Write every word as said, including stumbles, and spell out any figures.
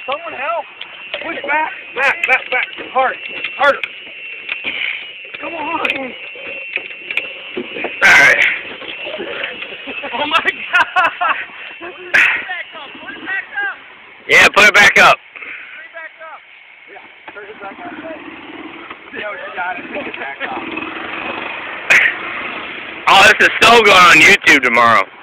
Someone help. Push back. Back, back, back. Hard. Harder. Come on. Alright. Oh my God. Put it back up. Put it back up. Yeah, put it back up. Put it back up. Yeah, turn it back up. Yeah, we got it. Put it back up. Oh, this is so going on YouTube tomorrow.